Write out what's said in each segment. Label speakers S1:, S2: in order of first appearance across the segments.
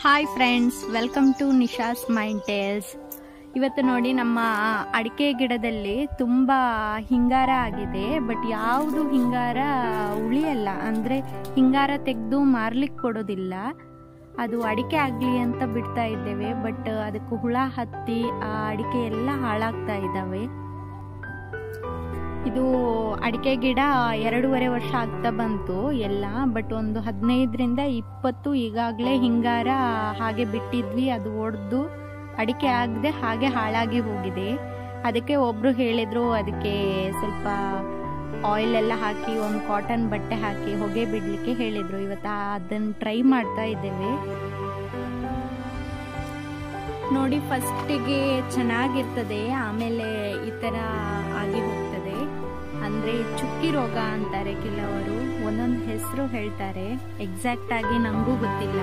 S1: Hi friends, welcome to Nisha's mind tales. ಇವತ್ತು ನೋಡಿ ನಮ್ಮ ಅಡಿಕೆ ಗಿಡದಲ್ಲಿ ತುಂಬ ಹಿಂಗಾರ ಆಗಿದೆ. ಬಟ್ ಯಾವುದು ಹಿಂಗಾರ ಉಳಿಯಲ್ಲ, ಅಂದರೆ ಹಿಂಗಾರ ತೆಗೆದು ಮಾರ್ಲಿಕ್ಕೆ ಕೊಡೋದಿಲ್ಲ. ಅದು ಅಡಿಕೆ ಆಗಲಿ ಅಂತ ಬಿಡ್ತಾ ಇದ್ದೇವೆ. ಬಟ್ ಅದಕ್ಕೆ ಹುಳ ಹತ್ತಿ ಆ ಅಡಿಕೆ ಎಲ್ಲ ಹಾಳಾಗ್ತಾ ಇದ್ದಾವೆ. ಇದು ಅಡಿಕೆ ಗಿಡ 2.5 ವರ್ಷ ಆಗ್ತಾ ಬಂತು ಎಲ್ಲ. ಬಟ್ ಒಂದು 15ರಿಂದ 20 ಈಗಾಗಲೇ ಹಿಂಗಾರ ಹಾಗೆ ಬಿಟ್ಟಿದ್ವಿ. ಅದು ಒಡೆದು ಅಡಿಕೆ ಆಗದೆ ಹಾಗೆ ಹಾಳಾಗಿ ಹೋಗಿದೆ. ಅದಕ್ಕೆ ಒಬ್ರು ಹೇಳಿದ್ರು ಅದಕ್ಕೆ ಸ್ವಲ್ಪ ಆಯಿಲ್ ಎಲ್ಲ ಹಾಕಿ ಒಂದು ಕಾಟನ್ ಬಟ್ಟೆ ಹಾಕಿ ಹೊಗೆ ಬಿಡ್ಲಿಕ್ಕೆ ಹೇಳಿದ್ರು. ಇವತ್ತು ಅದನ್ನು ಟ್ರೈ ಮಾಡ್ತಾ ಇದ್ದೇವೆ. ನೋಡಿ, ಫಸ್ಟಿಗೆ ಚೆನ್ನಾಗಿರ್ತದೆ, ಆಮೇಲೆ ಈ ಥರ ಆಗಿ ಹೋಗ್ತದೆ. ಅಂದರೆ ಚುಕ್ಕಿ ರೋಗ ಅಂತಾರೆ ಕೆಲವರು, ಒಂದೊಂದು ಹೆಸರು ಹೇಳ್ತಾರೆ. ಎಕ್ಸಾಕ್ಟ್ ಆಗಿ ನನಗೂ ಗೊತ್ತಿಲ್ಲ.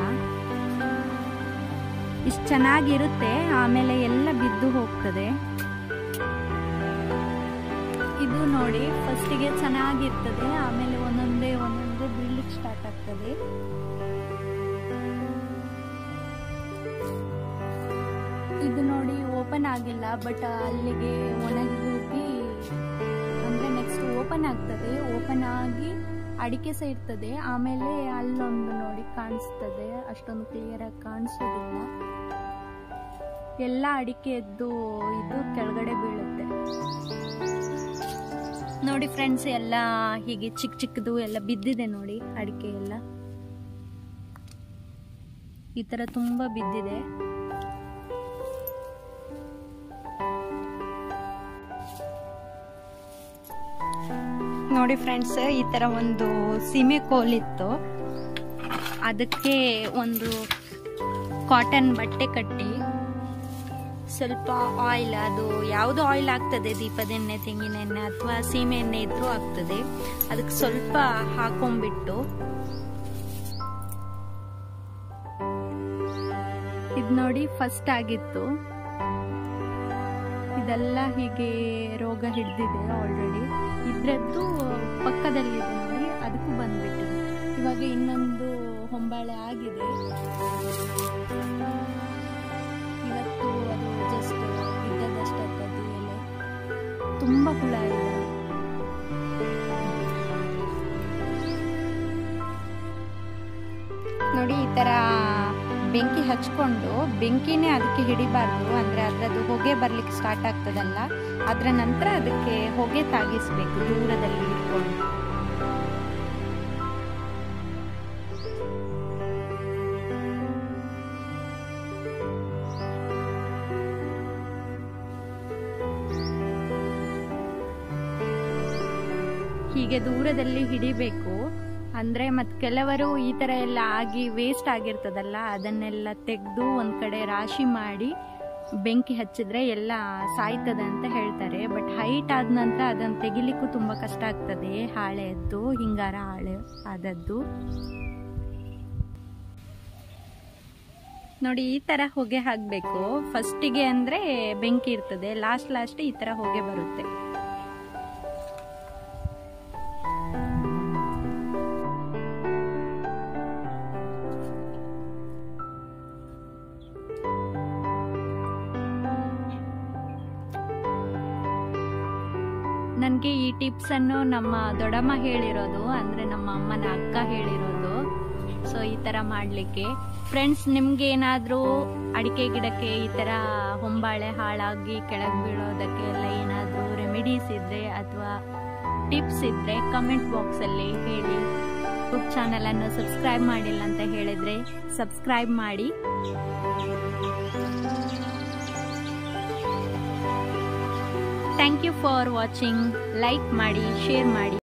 S1: ಇಷ್ಟು ಚೆನ್ನಾಗಿರುತ್ತೆ, ಆಮೇಲೆ ಎಲ್ಲ ಬಿದ್ದು ಹೋಗ್ತದೆ. ಇದು ನೋಡಿ, ಫಸ್ಟಿಗೆ ಚೆನ್ನಾಗಿರ್ತದೆ, ಆಮೇಲೆ ಒಂದೊಂದೇ ಬೀಳ್ಲಿಕ್ಕೆ ಸ್ಟಾರ್ಟ್ ಆಗ್ತದೆ. ಇದು ನೋಡಿ ಓಪನ್ ಆಗಿಲ್ಲ, ಬಟ್ ಅಲ್ಲಿಗೆ ಒಣಗಿ ಹೋಗಿ ಅಂದರೆ ನೆಕ್ಸ್ಟ್ ಓಪನ್ ಆಗ್ತದೆ. ಓಪನ್ ಆಗಿ ಅಡಿಕೆ ಸಹ ಇರ್ತದೆ. ಆಮೇಲೆ ಅಲ್ಲೊಂದು ನೋಡಿ ಕಾಣಿಸ್ತದೆ, ಅಷ್ಟೊಂದು ಕ್ಲಿಯರ್ ಆಗಿ ಕಾಣಿಸೋದಿಲ್ಲ. ಎಲ್ಲ ಅಡಿಕೆದ್ದು ಇದು ಕೆಳಗಡೆ ಬೀಳುತ್ತೆ. ನೋಡಿ ಫ್ರೆಂಡ್ಸ್, ಎಲ್ಲ ಹೀಗೆ ಚಿಕ್ಕ ಚಿಕ್ಕದು ಎಲ್ಲ ಬಿದ್ದಿದೆ ನೋಡಿ. ಅಡಿಕೆ ಎಲ್ಲ ಈ ತರ ತುಂಬಾ ಬಿದ್ದಿದೆ. ನೋಡಿ ಫ್ರೆಂಡ್ಸ್, ಈ ತರ ಒಂದು ಸೀಮೆ ಕೋಲಿತ್ತು, ಅದಕ್ಕೆ ಒಂದು ಕಾಟನ್ ಬಟ್ಟೆ ಕಟ್ಟಿ ಸ್ವಲ್ಪ ಆಯಿಲ್, ಅದು ಯಾವುದು ಆಯಿಲ್ ಆಗ್ತದೆ, ದೀಪದೆಣ್ಣೆ, ತೆಂಗಿನ ಎಣ್ಣೆ ಅಥವಾ ಸೀಮೆ ಎಣ್ಣೆ ಇದ್ರೂ ಆಗ್ತದೆ, ಅದಕ್ಕೆ ಸ್ವಲ್ಪ ಹಾಕೊಂಡ್ಬಿಟ್ಟು ಇದು ನೋಡಿ ಫಸ್ಟ್ ಆಗಿತ್ತು. ಇದೆಲ್ಲ ಹೀಗೆ ರೋಗ ಹಿಡ್ದಿದೆ ಆಲ್ರೆಡಿ. ಇದ್ರದ್ದು ಪಕ್ಕದಲ್ಲಿದೆ ನೋಡಿ, ಅದಕ್ಕೂ ಬಂದ್ಬಿಟ್ಟು ಇವಾಗ ಇನ್ನೊಂದು ಹೊಂಬಾಳೆ ಆಗಿದೆ. ಇವತ್ತು ಅದು ಜಸ್ಟ್ ಇದ್ದದಷ್ಟೇ ಎಲೆ. ತುಂಬ ಹುಳ ಇದೆ. ನೋಡಿ, ಈ ತರ ಬೆಂಕಿ ಹಚ್ಕೊಂಡು, ಬೆಂಕಿನೇ ಅದಕ್ಕೆ ಹಿಡಿಬಾರ್ದು, ಅಂದ್ರೆ ಅದ್ರದ್ದು ಹೊಗೆ ಬರ್ಲಿಕ್ಕೆ ಸ್ಟಾರ್ಟ್ ಆಗ್ತದಲ್ಲ, ಅದರ ನಂತರ ಅದಕ್ಕೆ ಹೊಗೆ ತಾಗಿಸ್ಬೇಕು ದೂರದಲ್ಲಿ ಇಟ್ಕೊಂಡು. ಹೀಗೆ ದೂರದಲ್ಲಿ ಹಿಡಿಬೇಕು. ಅಂದ್ರೆ ಮತ್ತೆ ಕೆಲವರು ಈ ತರ ಎಲ್ಲ ಆಗಿ ವೇಸ್ಟ್ ಆಗಿರ್ತದಲ್ಲ, ಅದನ್ನೆಲ್ಲ ತೆಗೆದು ಒಂದ್ ಕಡೆ ರಾಶಿ ಮಾಡಿ ಬೆಂಕಿ ಹಚ್ಚಿದ್ರೆ ಎಲ್ಲ ಸಾಯ್ತದೆ ಅಂತ ಹೇಳ್ತಾರೆ. ಬಟ್ ಹೈಟ್ ಆದ ನಂತರ ಅದನ್ನು ತೆಗಿಲಿಕ್ಕೂ ತುಂಬಾ ಕಷ್ಟ ಆಗ್ತದೆ. ಹಾಳೆದ್ದು ಹಿಂಗಾರ ಹಾಳೆ ಆದದ್ದು ನೋಡಿ. ಈ ತರ ಹೊಗೆ ಹಾಕ್ಬೇಕು. ಫಸ್ಟಿಗೆ ಅಂದ್ರೆ ಬೆಂಕಿ ಇರ್ತದೆ, ಲಾಸ್ಟ್ ಈ ತರ ಹೊಗೆ ಬರುತ್ತೆ. ನನಗೆ ಈ ಟಿಪ್ಸ್ ಅನ್ನು ನಮ್ಮ ದೊಡ್ಡಮ್ಮ ಹೇಳಿರೋದು, ಅಂದ್ರೆ ನಮ್ಮ ಅಮ್ಮನ ಅಕ್ಕ ಹೇಳಿರೋದು. ಸೊ ಈ ತರ ಮಾಡ್ಲಿಕ್ಕೆ. ಫ್ರೆಂಡ್ಸ್, ನಿಮ್ಗೆ ಏನಾದ್ರೂ ಅಡಿಕೆ ಗಿಡಕ್ಕೆ ಈ ತರ ಹೊಂಬಾಳೆ ಹಾಳಾಗಿ ಕೆಳಗೆ ಬೀಳೋದಕ್ಕೆ ಎಲ್ಲ ಏನಾದ್ರೂ ರೆಮಿಡೀಸ್ ಇದ್ರೆ ಅಥವಾ ಟಿಪ್ಸ್ ಇದ್ರೆ ಕಮೆಂಟ್ ಬಾಕ್ಸ್ ಅಲ್ಲಿ ಹೇಳಿ. ಯೂಟ್ಯೂಬ್ ಚಾನಲ್ ಅನ್ನು ಸಬ್ಸ್ಕ್ರೈಬ್ ಮಾಡಿಲ್ಲ ಅಂತ ಹೇಳಿದ್ರೆ ಸಬ್ಸ್ಕ್ರೈಬ್ ಮಾಡಿ. Thank you for watching. Like ಮಾಡಿ, ಶೇರ್ ಮಾಡಿ.